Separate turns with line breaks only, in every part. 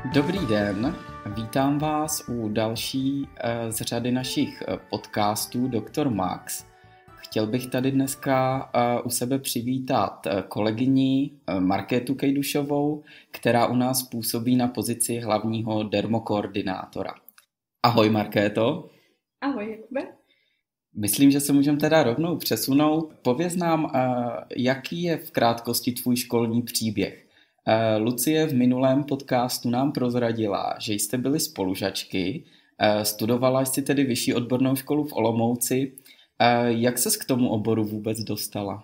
Dobrý den, vítám vás u další z řady našich podcastů Dr. Max. Chtěl bych tady dneska u sebe přivítat kolegyni Markétu Kejdušovou, která u nás působí na pozici hlavního dermokoordinátora. Ahoj Markéto.
Ahoj Jakube.
Myslím, že se můžeme teda rovnou přesunout. Pověz nám, jaký je v krátkosti tvůj školní příběh. Lucie v minulém podcastu nám prozradila, že jste byli spolužačky, studovala jsi tedy vyšší odbornou školu v Olomouci. Jak ses k tomu oboru vůbec dostala?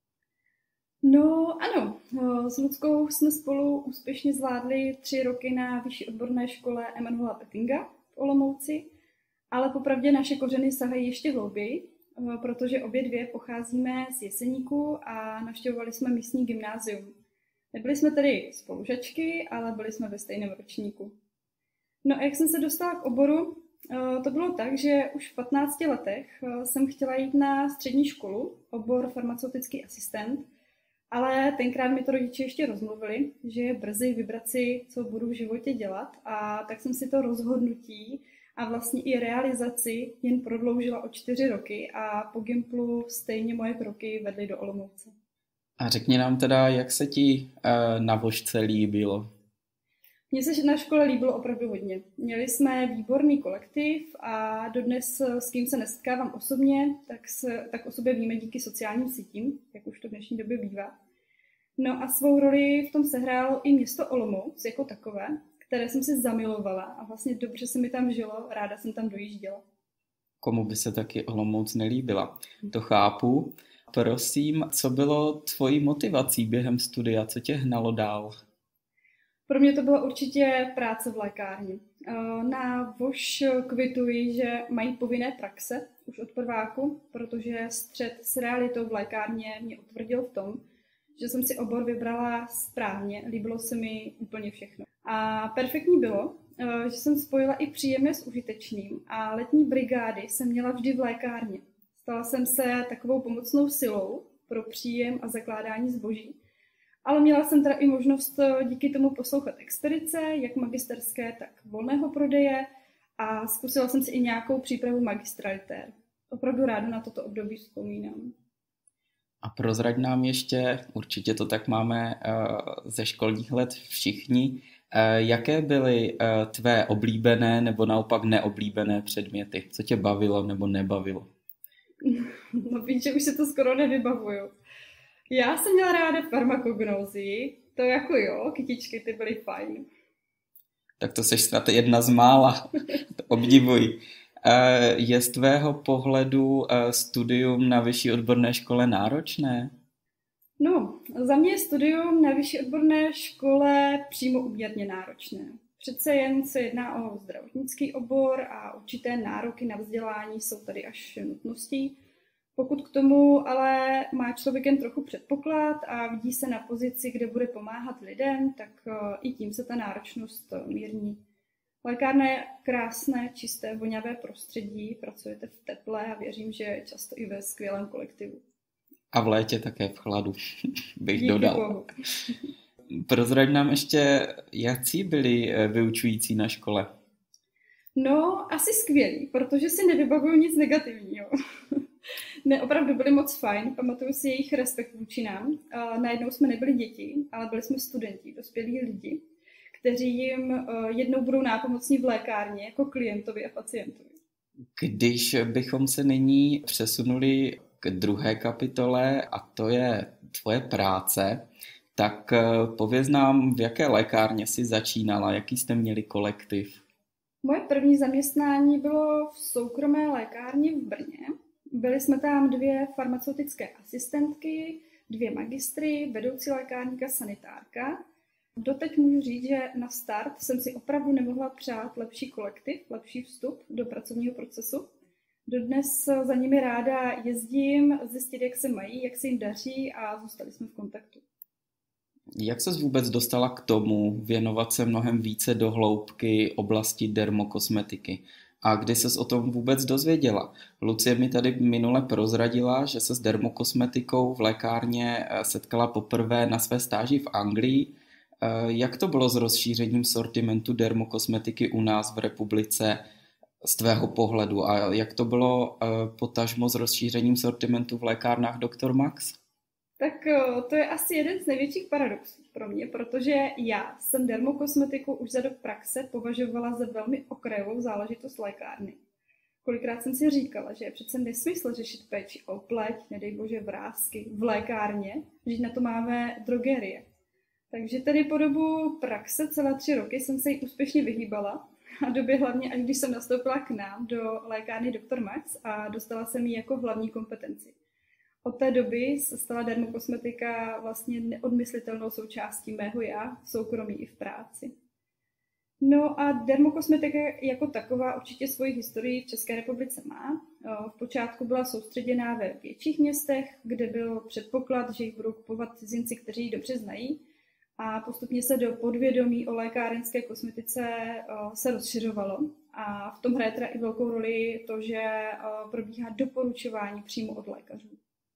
No ano, s Luckou jsme spolu úspěšně zvládli 3 roky na vyšší odborné škole Emanuela Pettinga v Olomouci, ale popravdě naše kořeny sahají ještě hlouběji, protože obě dvě pocházíme z Jeseníku a navštěvovali jsme místní gymnázium. Nebyli jsme tedy spolužačky, ale byli jsme ve stejném ročníku. No a jak jsem se dostala k oboru, to bylo tak, že už v 15 letech jsem chtěla jít na střední školu, obor farmaceutický asistent, ale tenkrát mi to rodiče ještě rozmluvili, že je brzy vybrat si, co budu v životě dělat, a tak jsem si to rozhodnutí a vlastně i realizaci jen prodloužila o 4 roky a po Gimplu stejně moje kroky vedly do Olomouce.
A řekni nám teda, jak se ti na Vožce líbilo?
Mně se na škole líbilo opravdu hodně. Měli jsme výborný kolektiv a dodnes, s kým se nesetkávám osobně, tak o sobě víme díky sociálním sítím, jak už to v dnešní době bývá. No a svou roli v tom sehrálo i město Olomouc jako takové, které jsem si zamilovala a vlastně dobře se mi tam žilo, ráda jsem tam dojížděla.
Komu by se taky Olomouc nelíbila? To chápu. Prosím, co bylo tvojí motivací během studia? Co tě hnalo dál?
Pro mě to byla určitě práce v lékárně. Na VOŠ kvituji, že mají povinné praxe už od prváku, protože střet s realitou v lékárně mě utvrdil v tom, že jsem si obor vybrala správně, líbilo se mi úplně všechno. A perfektní bylo, že jsem spojila i příjemné s užitečným a letní brigády jsem měla vždy v lékárně. Stala jsem se takovou pomocnou silou pro příjem a zakládání zboží, ale měla jsem teda i možnost díky tomu poslouchat expedice, jak magisterské, tak volného prodeje, a zkusila jsem si i nějakou přípravu magistralitér. Opravdu ráda na toto období vzpomínám.
A prozrať nám ještě, určitě to tak máme ze školních let všichni, jaké byly tvé oblíbené nebo naopak neoblíbené předměty? Co tě bavilo nebo nebavilo?
No víš, že už se to skoro nevybavuju. Já jsem měla ráda farmakognózii, to jako jo, kytičky ty byly fajn.
Tak to seš snad jedna z mála, to obdivuji. Je z tvého pohledu studium na vyšší odborné škole náročné?
No, za mě je studium na vyšší odborné škole přímo úměrně náročné. Přece jen se jedná o zdravotnický obor a určité nároky na vzdělání jsou tady až nutností. Pokud k tomu ale má člověk jen trochu předpoklad a vidí se na pozici, kde bude pomáhat lidem, tak i tím se ta náročnost mírní. Lékárna je krásné, čisté, voňavé prostředí, pracujete v teple a věřím, že často i ve skvělém kolektivu.
A v létě také v chladu, bych
Díky
dodal.
Bohu.
Prozrať nám ještě, jaký byli vyučující na škole?
No, asi skvělí, protože si nevybavuju nic negativního. Ne, opravdu byli moc fajn, pamatuju si jejich respekt vůči nám. Najednou jsme nebyli děti, ale byli jsme studenti, dospělí lidi, kteří jim jednou budou nápomocní v lékárně jako klientovi a pacientovi.
Když bychom se nyní přesunuli k druhé kapitole, a to je tvoje práce, tak pověz nám, v jaké lékárně jsi začínala, jaký jste měli kolektiv?
Moje první zaměstnání bylo v soukromé lékárně v Brně. Byli jsme tam 2 farmaceutické asistentky, 2 magistry, vedoucí lékárníka, sanitárka. Doteď můžu říct, že na start jsem si opravdu nemohla přát lepší kolektiv, lepší vstup do pracovního procesu. Dodnes za nimi ráda jezdím, zjistit, jak se mají, jak se jim daří, a zůstali jsme v kontaktu.
Jak ses vůbec dostala k tomu věnovat se mnohem více do hloubky oblasti dermokosmetiky? A kdy ses o tom vůbec dozvěděla? Lucie mi tady minule prozradila, že se s dermokosmetikou v lékárně setkala poprvé na své stáži v Anglii. Jak to bylo s rozšířením sortimentu dermokosmetiky u nás v republice z tvého pohledu a jak to bylo potažmo s rozšířením sortimentu v lékárnách Dr. Max?
Tak to je asi jeden z největších paradoxů pro mě, protože já jsem dermokosmetiku už za dob praxe považovala za velmi okrajovou záležitost lékárny. Kolikrát jsem si říkala, že je přece nesmysl řešit péči o pleť, nedej bože vrásky, v lékárně, že na to máme drogerie. Takže tedy po dobu praxe celé 3 roky jsem se jí úspěšně vyhýbala a době hlavně, až když jsem nastoupila k nám do lékárny Dr. Max a dostala jsem ji jako hlavní kompetenci. Od té doby se stala dermokosmetika vlastně neodmyslitelnou součástí mého já v soukromí i v práci. No a dermokosmetika jako taková určitě svoji historii v České republice má. V počátku byla soustředěná ve větších městech, kde byl předpoklad, že jich budou kupovat cizinci, kteří ji dobře znají. A postupně se do podvědomí o lékárenské kosmetice se rozšiřovalo. A v tom hraje teda i velkou roli to, že probíhá doporučování přímo od lékařů.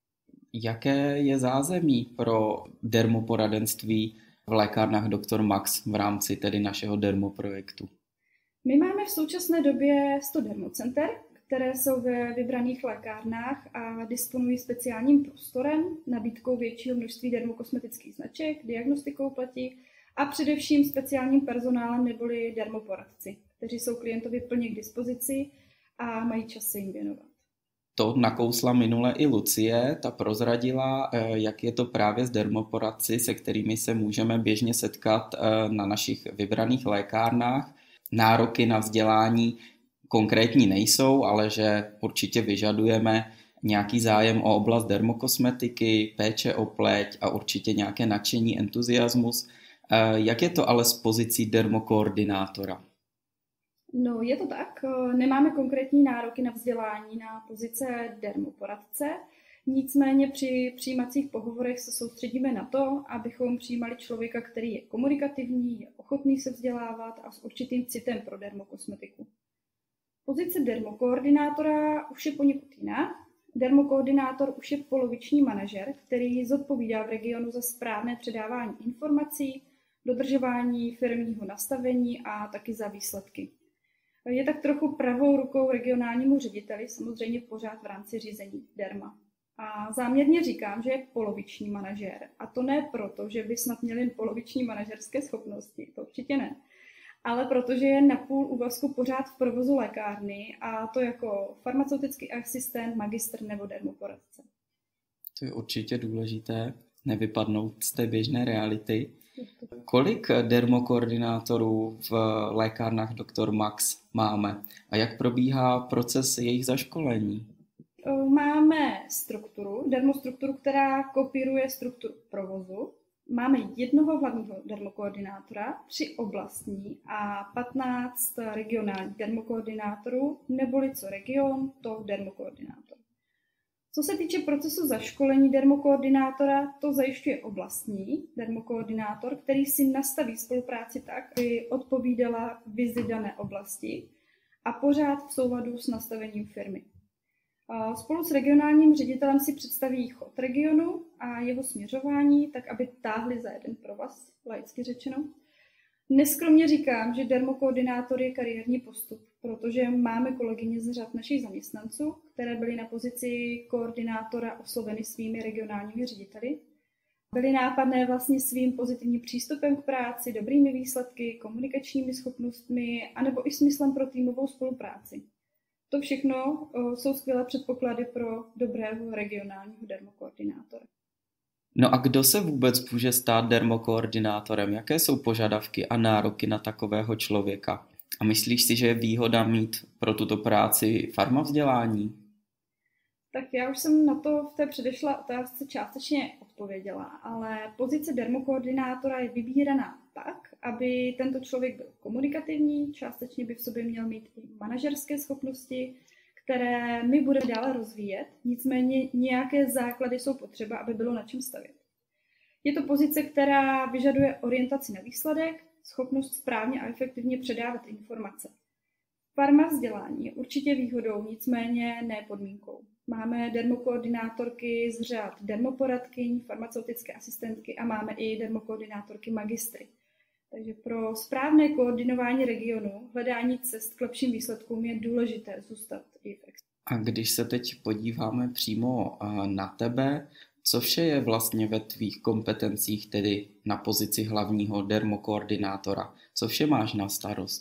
Jaké je zázemí pro dermoporadenství v lékárnách Dr. Max v rámci tedy našeho dermoprojektu?
My máme v současné době 100 dermocenter, které jsou ve vybraných lékárnách a disponují speciálním prostorem, nabídkou většího množství dermokosmetických značek, diagnostikou pleti a především speciálním personálem neboli dermoporadci, kteří jsou klientovi plně k dispozici a mají čas se jim věnovat.
To nakousla minule i Lucie, ta prozradila, jak je to právě s dermoporadci, se kterými se můžeme běžně setkat na našich vybraných lékárnách. Nároky na vzdělání konkrétní nejsou, ale že určitě vyžadujeme nějaký zájem o oblast dermokosmetiky, péče o pleť a určitě nějaké nadšení, entuziasmus. Jak je to ale s pozicí dermokoordinátora?
No, je to tak. Nemáme konkrétní nároky na vzdělání na pozice dermoporadce, nicméně při přijímacích pohovorech se soustředíme na to, abychom přijímali člověka, který je komunikativní, je ochotný se vzdělávat a s určitým citem pro dermokosmetiku. Pozice dermokoordinátora už je poněkud jiná. Dermokoordinátor už je poloviční manažer, který zodpovídá v regionu za správné předávání informací, dodržování firmního nastavení a taky za výsledky. Je tak trochu pravou rukou regionálnímu řediteli, samozřejmě pořád v rámci řízení derma. A záměrně říkám, že je poloviční manažer. A to ne proto, že by snad měl jen poloviční manažerské schopnosti, to určitě ne. Ale protože je na půl úvazku pořád v provozu lékárny a to jako farmaceutický asistent, magistr nebo dermoporadce.
To je určitě důležité, nevypadnout z té běžné reality. Kolik dermokoordinátorů v lékárnách Dr. Max máme a jak probíhá proces jejich zaškolení?
Máme dermostrukturu, která kopíruje strukturu provozu. Máme jednoho hlavního dermokoordinátora, 3 oblastní a 15 regionálních dermokoordinátorů, neboli co region, to dermokoordinátor. Co se týče procesu zaškolení dermokoordinátora, to zajišťuje oblastní dermokoordinátor, který si nastaví spolupráci tak, aby odpovídala vizi dané oblasti a pořád v souladu s nastavením firmy. Spolu s regionálním ředitelem si představí chod regionu a jeho směřování, tak aby táhli za jeden provaz, laicky řečeno. Neskromně říkám, že dermokoordinátor je kariérní postup, protože máme kolegyně z řad našich zaměstnanců, které byly na pozici koordinátora osloveny svými regionálními řediteli. Byly nápadné vlastně svým pozitivním přístupem k práci, dobrými výsledky, komunikačními schopnostmi anebo i smyslem pro týmovou spolupráci. To všechno jsou skvělé předpoklady pro dobrého regionálního dermokoordinátora.
No a kdo se vůbec může stát dermokoordinátorem? Jaké jsou požadavky a nároky na takového člověka? A myslíš si, že je výhoda mít pro tuto práci farmavzdělání?
Tak já už jsem na to v té předešlé otázce částečně odpověděla, ale pozice dermokoordinátora je vybíraná tak, aby tento člověk byl komunikativní, částečně by v sobě měl mít i manažerské schopnosti, které my budeme dále rozvíjet, nicméně nějaké základy jsou potřeba, aby bylo na čem stavět. Je to pozice, která vyžaduje orientaci na výsledek, schopnost správně a efektivně předávat informace. Farmavzdělání je určitě výhodou, nicméně ne podmínkou. Máme dermokoordinátorky z řad dermoporadkyň, farmaceutické asistentky a máme i dermokoordinátorky magistry. Takže pro správné koordinování regionu, hledání cest k lepším výsledkům je důležité zůstat i v expertu.
A když se teď podíváme přímo na tebe, co vše je vlastně ve tvých kompetencích, tedy na pozici hlavního dermokoordinátora? Co vše máš na starost?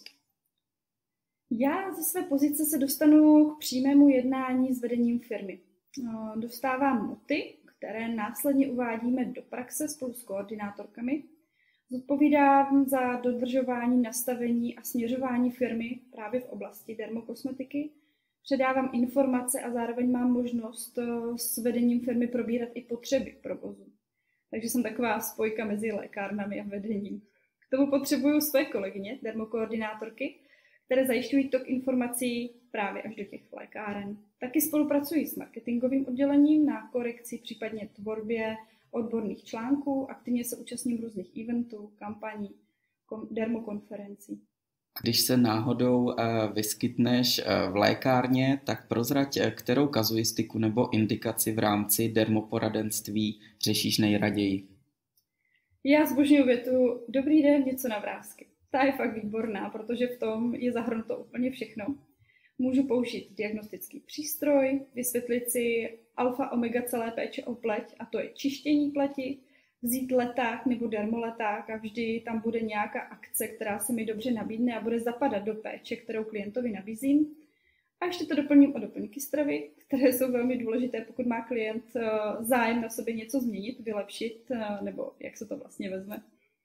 Já ze své pozice se dostanu k přímému jednání s vedením firmy. Dostávám noty, které následně uvádíme do praxe spolu s koordinátorkami. Zodpovídám za dodržování nastavení a směřování firmy právě v oblasti dermokosmetiky. Předávám informace a zároveň mám možnost s vedením firmy probírat i potřeby provozu. Takže jsem taková spojka mezi lékárnami a vedením. K tomu potřebuju své kolegyně, dermokoordinátorky, které zajišťují tok informací právě až do těch lékáren. Taky spolupracují s marketingovým oddělením na korekci, případně tvorbě odborných článků, aktivně se účastním různých eventů, kampaní, dermokonferencí.
Když se náhodou vyskytneš v lékárně, tak prozrať, kterou kazuistiku nebo indikaci v rámci dermoporadenství řešíš nejraději.
Já zbožňuji větu dobrý den, něco na vrásky. Ta je fakt výborná, protože v tom je zahrnuto úplně všechno. Můžu použít diagnostický přístroj, vysvětlit si alfa-omega celé péče o pleť, a to je čištění pleti, vzít leták nebo dermoleták a vždy tam bude nějaká akce, která se mi dobře nabídne a bude zapadat do péče, kterou klientovi nabízím. A ještě to doplním o doplňky stravy, které jsou velmi důležité, pokud má klient zájem na sobě něco změnit, vylepšit, nebo jak se to vlastně vezme.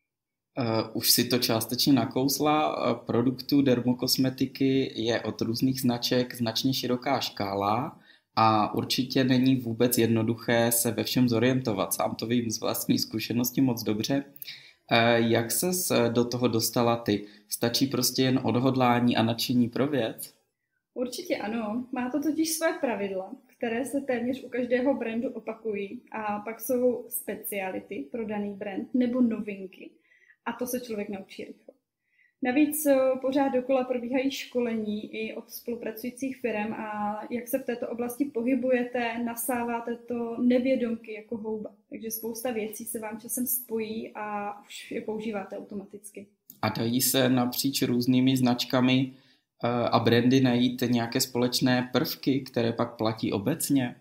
Už si to částečně nakousla. Produktů dermokosmetiky je od různých značek značně široká škála a určitě není vůbec jednoduché se ve všem zorientovat. Sám to vím z vlastní zkušenosti moc dobře. Jak ses do toho dostala ty? Stačí prostě jen odhodlání a nadšení pro věc?
Určitě ano. Má to totiž své pravidla, které se téměř u každého brandu opakují. A pak jsou speciality pro daný brand nebo novinky. A to se člověk naučí rychle. Navíc pořád dokola probíhají školení i od spolupracujících firm a jak se v této oblasti pohybujete, nasáváte to nevědomky jako houba. Takže spousta věcí se vám časem spojí a už je používáte automaticky.
A dají se napříč různými značkami a brandy najít nějaké společné prvky, které pak platí obecně?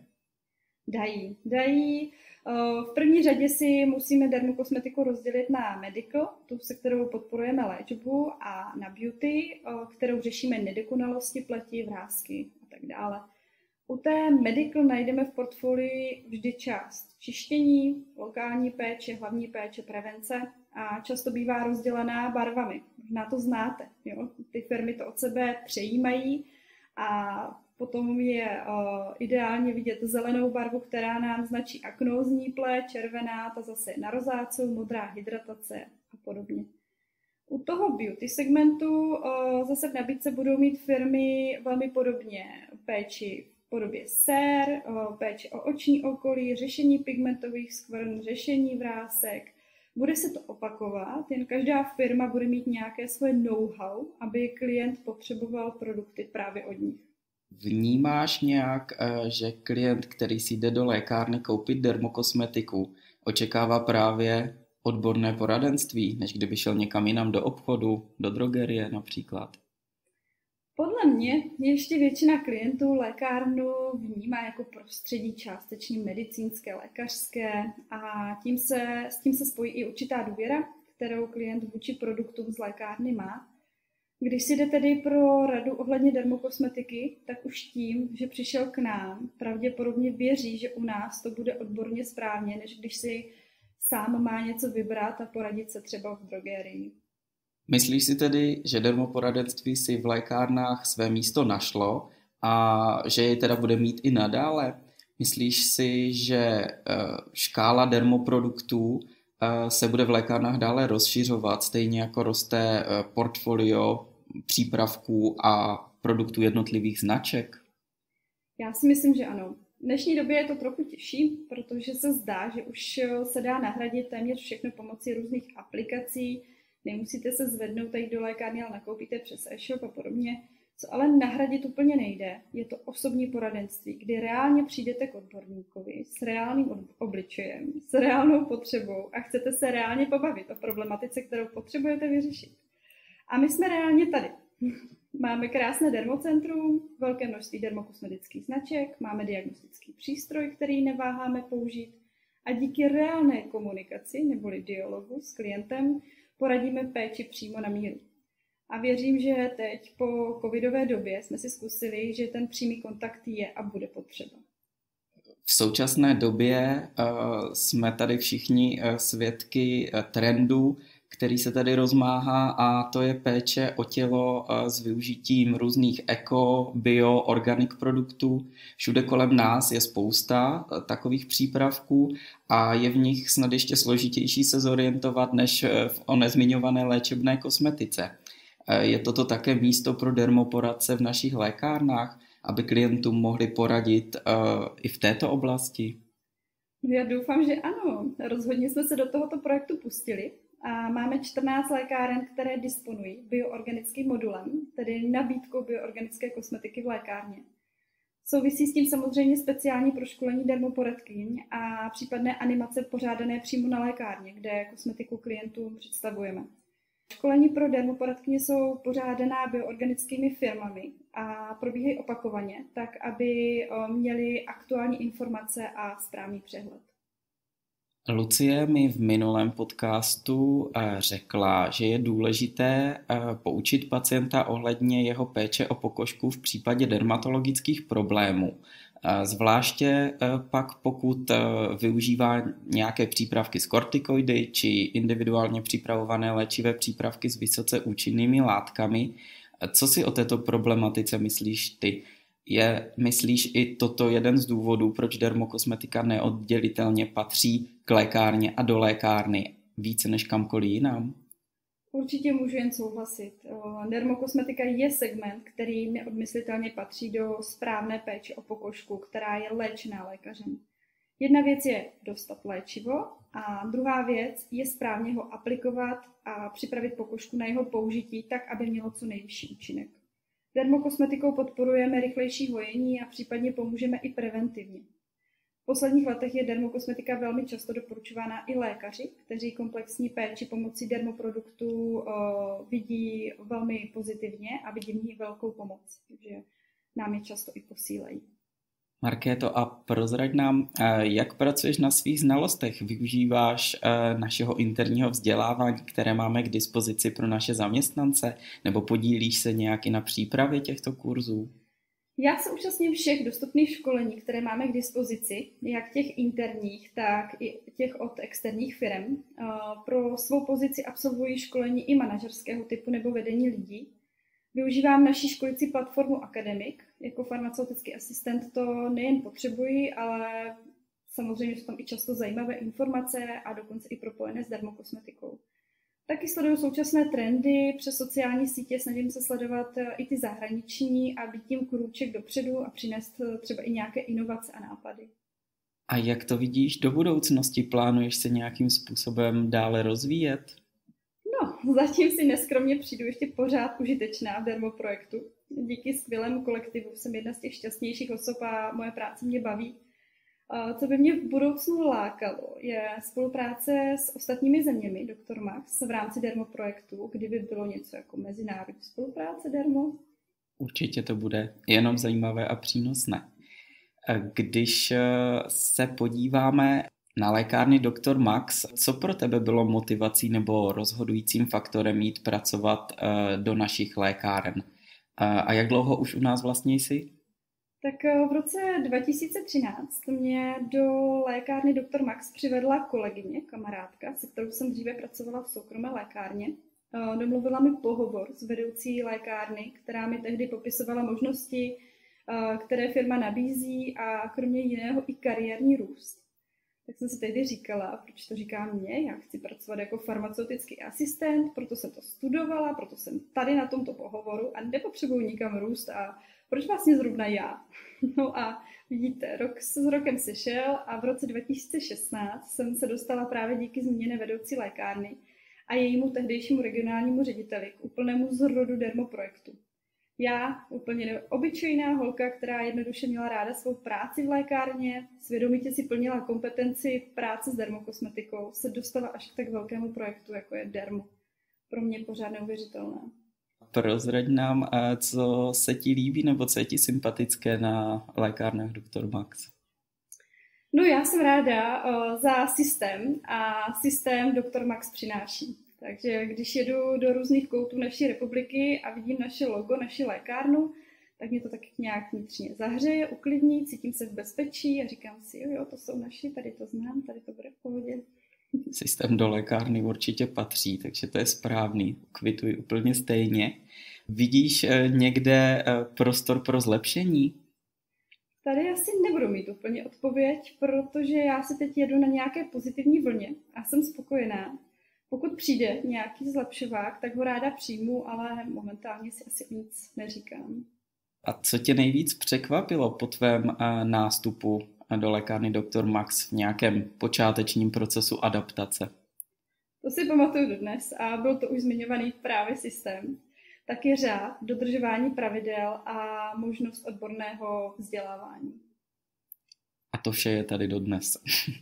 Dají. V první řadě si musíme dermokosmetiku rozdělit na medical, tu se kterou podporujeme léčbu, a na beauty, kterou řešíme nedokonalosti pleti, vrásky a tak dále. U té medical najdeme v portfoliu vždy část čištění, lokální péče, hlavní péče, prevence a často bývá rozdělená barvami. Možná to znáte, jo? Ty firmy to od sebe přejímají a potom je ideálně vidět zelenou barvu, která nám značí aknózní pleť, červená, ta zase na rozácou, modrá hydratace a podobně. U toho beauty segmentu zase v nabídce budou mít firmy velmi podobně péči v podobě sér, péči o oční okolí, řešení pigmentových skvrn, řešení vrásek. Bude se to opakovat, jen každá firma bude mít nějaké svoje know-how, aby klient potřeboval produkty právě od nich.
Vnímáš nějak, že klient, který si jde do lékárny koupit dermokosmetiku, očekává právě odborné poradenství, než kdyby šel někam jinam do obchodu, do drogerie například?
Podle mě ještě většina klientů lékárnu vnímá jako prostředí částečně medicínské, lékařské a s tím se spojí i určitá důvěra, kterou klient vůči produktům z lékárny má. Když si jde tedy pro radu ohledně dermokosmetiky, tak už tím, že přišel k nám, pravděpodobně věří, že u nás to bude odborně správně, než když si sám má něco vybrat a poradit se třeba v drogerii.
Myslíš si tedy, že dermoporadenství si v lékárnách své místo našlo a že jej teda bude mít i nadále? Myslíš si, že škála dermoproduktů se bude v lékárnách dále rozšiřovat, stejně jako roste portfolio přípravků a produktů jednotlivých značek?
Já si myslím, že ano. V dnešní době je to trochu těžší, protože se zdá, že už se dá nahradit téměř všechno pomocí různých aplikací. Nemusíte se zvednout tady do lékárny, ale nakoupíte přes e-shop a podobně. Co ale nahradit úplně nejde, je to osobní poradenství, kdy reálně přijdete k odborníkovi s reálným obličejem, s reálnou potřebou a chcete se reálně pobavit o problematice, kterou potřebujete vyřešit. A my jsme reálně tady. Máme krásné dermocentrum, velké množství dermokosmetických značek, máme diagnostický přístroj, který neváháme použít a díky reálné komunikaci neboli dialogu s klientem poradíme péči přímo na míru. A věřím, že teď po covidové době jsme si zkusili, že ten přímý kontakt je a bude potřeba.
V současné době jsme tady všichni svědky trendu, který se tady rozmáhá, a to je péče o tělo s využitím různých eko, bio, organic produktů. Všude kolem nás je spousta takových přípravků a je v nich snad ještě složitější se zorientovat než v nezmiňované léčebné kosmetice. Je toto také místo pro dermoporadce v našich lékárnách, aby klientům mohli poradit i v této oblasti?
Já doufám, že ano. Rozhodně jsme se do tohoto projektu pustili a máme 14 lékáren, které disponují bioorganickým modulem, tedy nabídkou bioorganické kosmetiky v lékárně. Souvisí s tím samozřejmě speciální proškolení dermoporadkyň a případné animace pořádané přímo na lékárně, kde kosmetiku klientům představujeme. Školení pro dermoporadkyně jsou pořádaná bioorganickými firmami a probíhají opakovaně, tak aby měli aktuální informace a správný přehled.
Lucie mi v minulém podcastu řekla, že je důležité poučit pacienta ohledně jeho péče o pokožku v případě dermatologických problémů. Zvláště pak pokud využívá nějaké přípravky s kortikoidy či individuálně připravované léčivé přípravky s vysoce účinnými látkami. Co si o této problematice myslíš ty? Myslíš i toto jeden z důvodů, proč dermokosmetika neoddělitelně patří k lékárně a do lékárny více než kamkoliv jinam?
Určitě můžu jen souhlasit. Dermokosmetika je segment, který neodmyslitelně patří do správné péče o pokožku, která je léčená lékařem. Jedna věc je dostat léčivo a druhá věc je správně ho aplikovat a připravit pokožku na jeho použití tak, aby mělo co nejvyšší účinek. Dermokosmetikou podporujeme rychlejší hojení a případně pomůžeme i preventivně. V posledních letech je dermokosmetika velmi často doporučována i lékaři, kteří komplexní péči pomocí dermoproduktů vidí velmi pozitivně a vidí v ní velkou pomoc, takže nám je často i posílají.
Markéto, a prozrať nám, jak pracuješ na svých znalostech? Využíváš našeho interního vzdělávání, které máme k dispozici pro naše zaměstnance, nebo podílíš se nějak i na přípravě těchto kurzů?
Já se účastním všech dostupných školení, které máme k dispozici, jak těch interních, tak i těch od externích firm. Pro svou pozici absolvuji školení i manažerského typu nebo vedení lidí. Využívám naší školicí platformu Academic. Jako farmaceutický asistent to nejen potřebuji, ale samozřejmě jsou tam i často zajímavé informace a dokonce i propojené s dermokosmetikou. Taky sleduju současné trendy přes sociální sítě, snažím se sledovat i ty zahraniční a být tím krůček dopředu a přinést třeba i nějaké inovace a nápady.
A jak to vidíš do budoucnosti? Plánuješ se nějakým způsobem dále rozvíjet?
No, zatím si neskromně přijdu ještě pořád užitečná v dermoprojektu. Díky skvělému kolektivu jsem jedna z těch šťastnějších osob a moje práce mě baví. Co by mě v budoucnu lákalo, je spolupráce s ostatními zeměmi, Dr. Max, v rámci dermoprojektu, kdyby bylo něco jako mezinárodní spolupráce dermo.
Určitě to bude jenom zajímavé a přínosné. Když se podíváme na lékárny Dr. Max, co pro tebe bylo motivací nebo rozhodujícím faktorem jít pracovat do našich lékáren? A jak dlouho už u nás vlastně jsi?
Tak v roce 2013 mě do lékárny Dr. Max přivedla kolegyně, kamarádka, se kterou jsem dříve pracovala v soukromé lékárně. Domluvila mi pohovor s vedoucí lékárny, která mi tehdy popisovala možnosti, které firma nabízí a kromě jiného i kariérní růst. Tak jsem si tehdy říkala, proč to říká mě, já chci pracovat jako farmaceutický asistent, proto jsem to studovala, proto jsem tady na tomto pohovoru a nepotřebuji nikam růst a proč vlastně zrovna já? No a vidíte, rok s rokem sešel a v roce 2016 jsem se dostala právě díky zmíněné vedoucí lékárny a jejímu tehdejšímu regionálnímu řediteli k úplnému zrodu dermoprojektu. Já, úplně obyčejná holka, která jednoduše měla ráda svou práci v lékárně, svědomitě si plnila kompetenci práce s dermokosmetikou, se dostala až k tak velkému projektu, jako je dermo. Pro mě pořád neuvěřitelné.
Prozrať nám, co se ti líbí nebo co je ti sympatické na lékárnách Dr. Max.
No já jsem ráda za systém a systém Dr. Max přináší. Takže když jedu do různých koutů naší republiky a vidím naše logo, naši lékárnu, tak mě to tak nějak vnitřně zahřeje, uklidní, cítím se v bezpečí a říkám si, jo, to jsou naši, tady to znám, tady to bude v pohodě.
Systém do lékárny určitě patří, takže to je správný. Kvituji úplně stejně. Vidíš někde prostor pro zlepšení?
Tady asi nebudu mít úplně odpověď, protože já si teď jedu na nějaké pozitivní vlně a jsem spokojená. Pokud přijde nějaký zlepšovák, tak ho ráda přijmu, ale momentálně si asi nic neříkám.
A co tě nejvíc překvapilo po tvém nástupu do lékárny Dr. Max v nějakém počátečním procesu adaptace?
To si pamatuju dodnes a byl to už zmiňovaný právě systém. Taky řád, dodržování pravidel a možnost odborného vzdělávání.
A to vše je tady dodnes.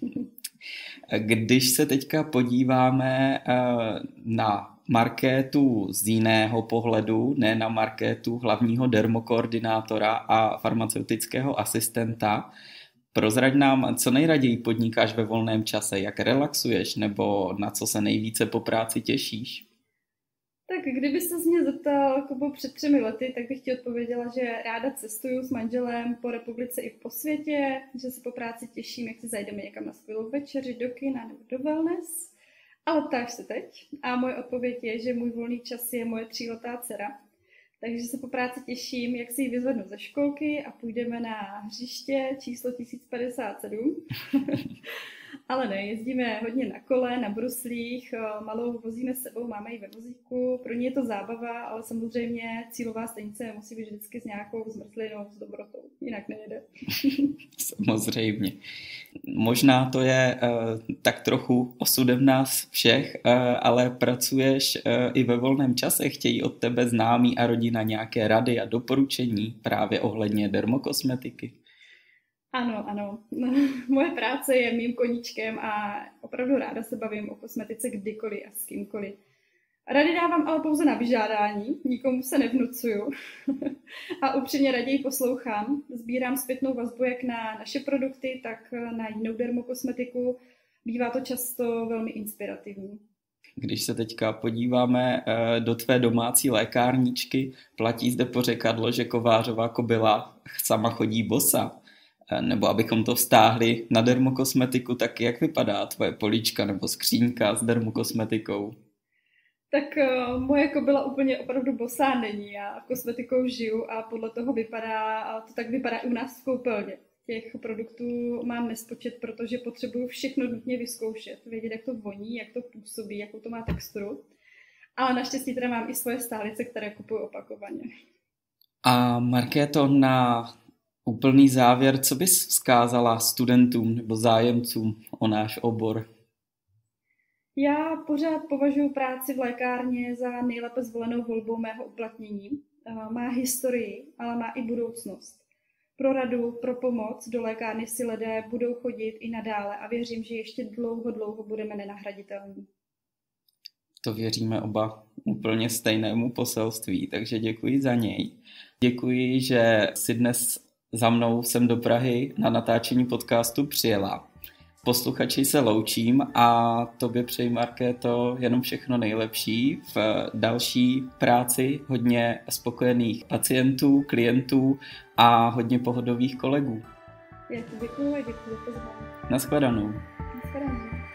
Když se teďka podíváme na Markétu z jiného pohledu, ne na Markétu hlavního dermokoordinátora a farmaceutického asistenta, prozrať nám, co nejraději podnikáš ve volném čase, jak relaxuješ nebo na co se nejvíce po práci těšíš?
Tak kdyby se mě zeptal Kubo před 3 lety, tak bych ti odpověděla, že ráda cestuju s manželem po republice i po světě, že se po práci těším, jak si zajdeme někam na skvělou večeři, do kina nebo do wellness. Ale ptáš se teď a moje odpověď je, že můj volný čas je moje 3letá dcera. Takže se po práci těším, jak si ji vyzvednu ze školky a půjdeme na hřiště číslo 1057. Ale ne, jezdíme hodně na kole, na bruslích, malou vozíme s sebou, máme ji ve vozíku, pro ní je to zábava, ale samozřejmě cílová stanice musí být vždycky s nějakou zmrzlinou, s dobrotou, jinak nejede.
Samozřejmě. Možná to je tak trochu osudem nás všech, ale pracuješ i ve volném čase, chtějí od tebe známí a rodina nějaké rady a doporučení právě ohledně dermokosmetiky?
Ano. Moje práce je mým koníčkem a opravdu ráda se bavím o kosmetice kdykoliv a s kýmkoliv. Rady dávám ale pouze na vyžádání, nikomu se nevnucuju a upřímně raději poslouchám. Sbírám zpětnou vazbu jak na naše produkty, tak na jinou dermokosmetiku. Bývá to často velmi inspirativní.
Když se teďka podíváme do tvé domácí lékárničky, platí zde pořekadlo, že kovářová kobyla sama chodí bosa. Nebo abychom to vztáhli na dermokosmetiku, tak jak vypadá tvoje polička nebo skřínka s dermokosmetikou?
Tak moje kobyla úplně opravdu bosá není. Já kosmetikou žiju a podle toho to tak vypadá i u nás v koupelně. Těch produktů mám nespočet, protože potřebuju všechno nutně vyzkoušet. Vědět, jak to voní, jak to působí, jakou to má texturu. Ale naštěstí teda mám i svoje stálice, které kupuju opakovaně.
A Markéto, na úplný závěr, co bys vzkázala studentům nebo zájemcům o náš obor?
Já pořád považuji práci v lékárně za nejlépe zvolenou volbou mého uplatnění. Má historii, ale má i budoucnost. Pro radu, pro pomoc do lékárny si lidé budou chodit i nadále a věřím, že ještě dlouho budeme nenahraditelní.
To věříme oba úplně stejnému poselství, takže děkuji za něj. Děkuji, že si dnes za mnou sem do Prahy na natáčení podcastu přijela. Posluchači se loučím a tobě přeji, Markéto, jenom všechno nejlepší v další práci, hodně spokojených pacientů, klientů a hodně pohodových kolegů.
Já ti děkuji a děkuji za pozvání.
Nashledanou.
Nashledanou.